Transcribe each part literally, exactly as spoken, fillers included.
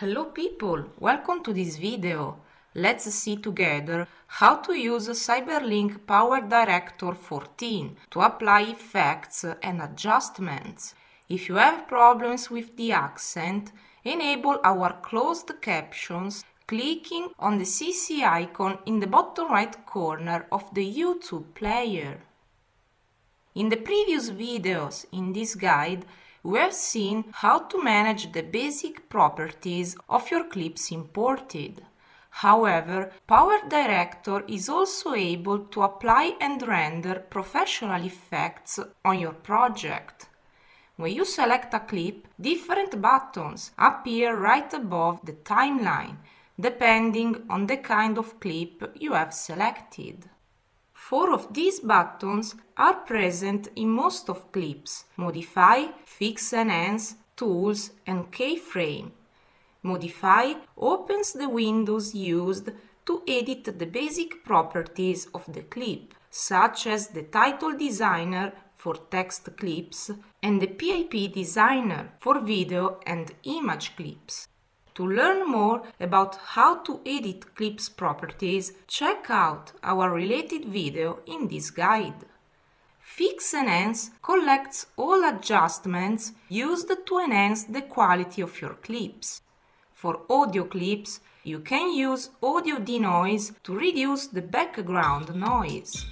Hello people, welcome to this video. Let's see together how to use Cyberlink PowerDirector fourteen to apply effects and adjustments. If you have problems with the accent, enable our closed captions clicking on the C C icon in the bottom right corner of the YouTube player. In the previous videos in this guide, we have seen how to manage the basic properties of your clips imported. However, PowerDirector is also able to apply and render professional effects on your project. When you select a clip, different buttons appear right above the timeline, depending on the kind of clip you have selected. Four of these buttons are present in most of clips: Modify, Fix, Enhance, Tools, and Keyframe. Modify opens the windows used to edit the basic properties of the clip, such as the title designer for text clips and the P I P designer for video and image clips. To learn more about how to edit clips properties, check out our related video in this guide. Fix Enhance collects all adjustments used to enhance the quality of your clips. For audio clips, you can use audio denoise to reduce the background noise.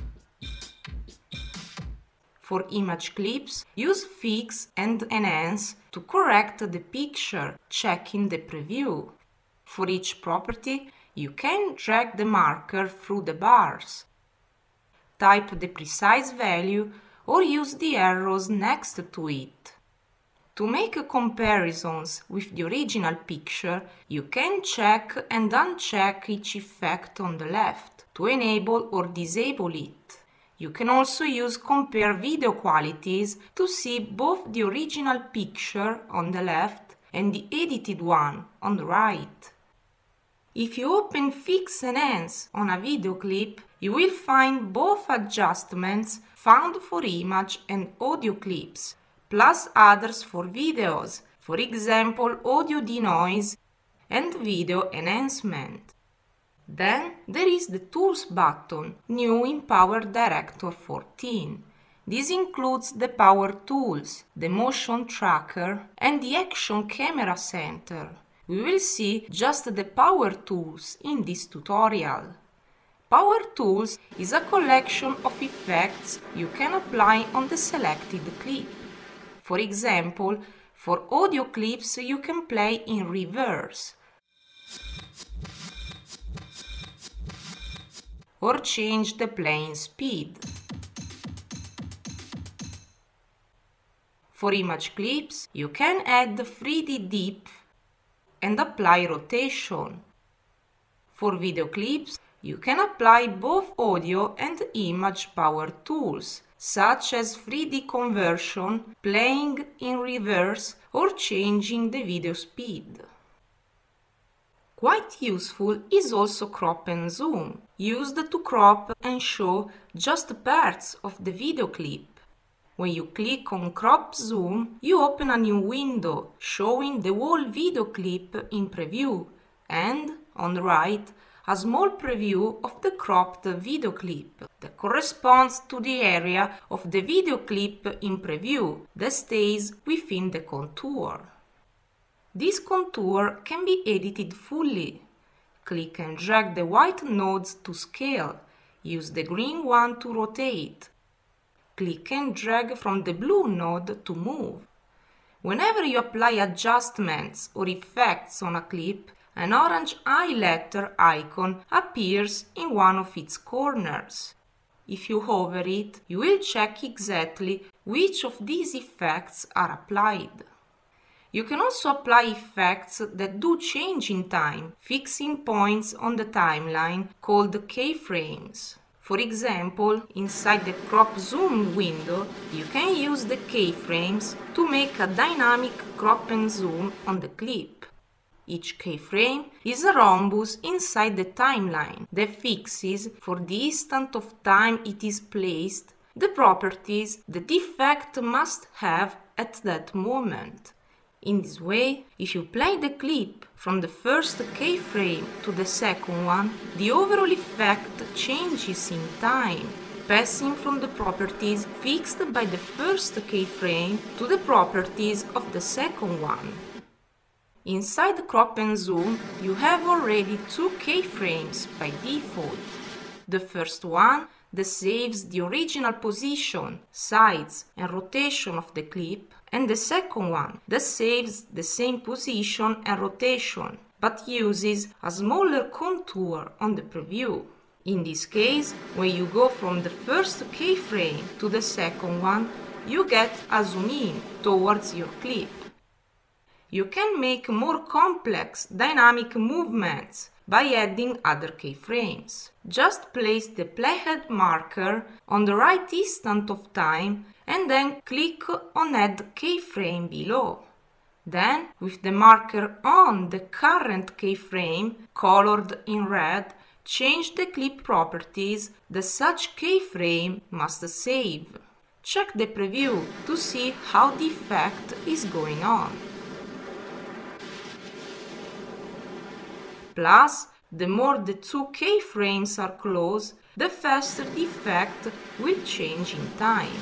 For image clips, use Fix and Enhance to correct the picture, checking the preview. For each property, you can drag the marker through the bars. Type the precise value or use the arrows next to it. To make comparisons with the original picture, you can check and uncheck each effect on the left to enable or disable it. You can also use Compare Video Qualities to see both the original picture on the left and the edited one on the right. If you open Fix Enhance on a video clip, you will find both adjustments found for image and audio clips, plus others for videos, for example audio denoise and video enhancement. Then there is the Tools button, new in PowerDirector fourteen. This includes the Power Tools, the Motion Tracker, and the Action Camera Center. We will see just the Power Tools in this tutorial. Power Tools is a collection of effects you can apply on the selected clip. For example, for audio clips you can play in reverse, or change the playing speed. For image clips, you can add three D depth and apply rotation. For video clips, you can apply both audio and image power tools, such as three D conversion, playing in reverse, or changing the video speed. Quite useful is also crop and zoom, used to crop and show just parts of the video clip. When you click on Crop Zoom, you open a new window showing the whole video clip in preview and, on the right, a small preview of the cropped video clip that corresponds to the area of the video clip in preview that stays within the contour. This contour can be edited fully. Click and drag the white nodes to scale. Use the green one to rotate. Click and drag from the blue node to move. Whenever you apply adjustments or effects on a clip, an orange highlighter icon appears in one of its corners. If you hover it, you will check exactly which of these effects are applied. You can also apply effects that do change in time, fixing points on the timeline called keyframes. For example, inside the crop zoom window, you can use the keyframes to make a dynamic crop and zoom on the clip. Each keyframe is a rhombus inside the timeline that fixes, for the instant of time it is placed, the properties the effect must have at that moment. In this way, if you play the clip from the first keyframe to the second one, the overall effect changes in time, passing from the properties fixed by the first keyframe to the properties of the second one. Inside crop and zoom, you have already two keyframes by default. The first one that saves the original position, size and rotation of the clip, and the second one that saves the same position and rotation, but uses a smaller contour on the preview. In this case, when you go from the first keyframe to the second one, you get a zoom in towards your clip. You can make more complex dynamic movements by adding other keyframes. Just place the playhead marker on the right instant of time and then click on Add Keyframe below. Then, with the marker on the current keyframe, colored in red, change the clip properties that such keyframe must save. Check the preview to see how the effect is going on. Plus, the more the two keyframes are close, the faster the effect will change in time.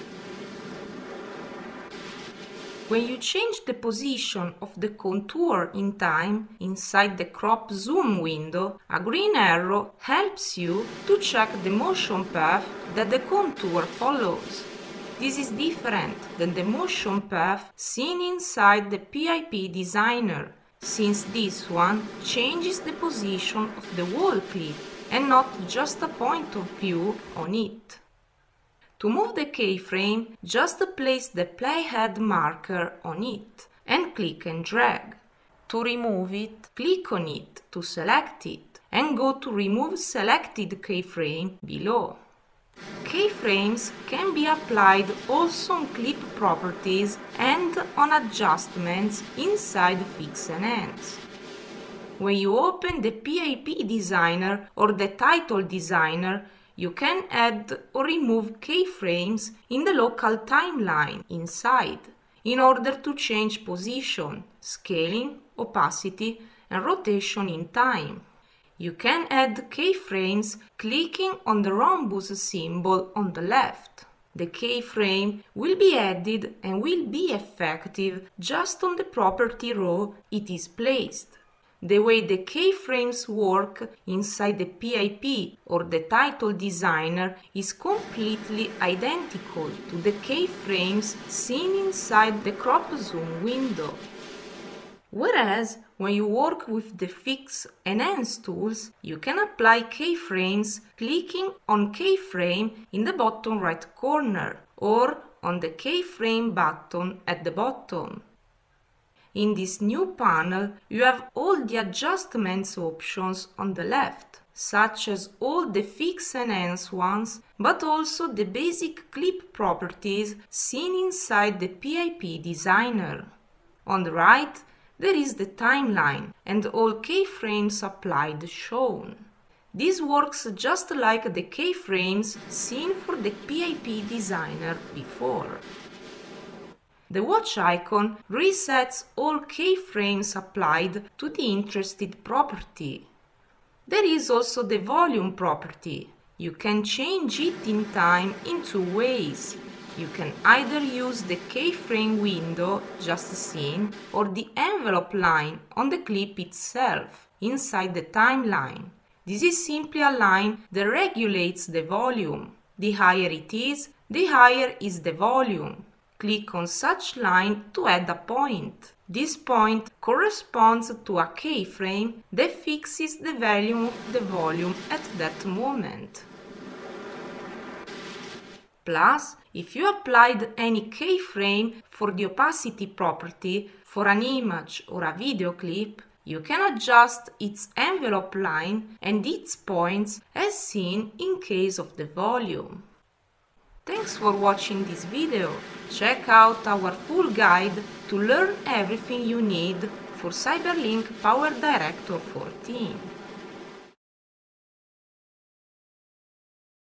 When you change the position of the contour in time inside the crop zoom window, a green arrow helps you to check the motion path that the contour follows. This is different than the motion path seen inside the P I P designer, since this one changes the position of the whole clip and not just a point of view on it. To move the keyframe, just place the playhead marker on it and click and drag. To remove it, click on it to select it and go to Remove Selected Keyframe below. Keyframes can be applied also on clip properties and on adjustments inside Fix and Enhance. When you open the P I P designer or the title designer, you can add or remove keyframes in the local timeline inside in order to change position, scaling, opacity, and rotation in time. You can add keyframes clicking on the rhombus symbol on the left. The keyframe will be added and will be effective just on the property row it is placed. The way the keyframes work inside the P I P or the title designer is completely identical to the keyframes seen inside the crop zoom window. Whereas, when you work with the Fix and Enhance tools, you can apply keyframes clicking on Keyframe in the bottom right corner or on the Keyframe button at the bottom. In this new panel, you have all the adjustments options on the left, such as all the Fix and Enhance ones, but also the basic clip properties seen inside the P I P designer. On the right, there is the timeline and all keyframes applied shown. This works just like the keyframes seen for the P I P designer before. The watch icon resets all keyframes applied to the interested property. There is also the volume property. You can change it in time in two ways. You can either use the keyframe window just seen or the envelope line on the clip itself inside the timeline. This is simply a line that regulates the volume. The higher it is, the higher is the volume. Click on such line to add a point. This point corresponds to a keyframe that fixes the value of the volume at that moment. Plus, if you applied any keyframe for the opacity property for an image or a video clip, you can adjust its envelope line and its points as seen in case of the volume. Thanks for watching this video. Check out our full guide to learn everything you need for Cyberlink PowerDirector fourteen.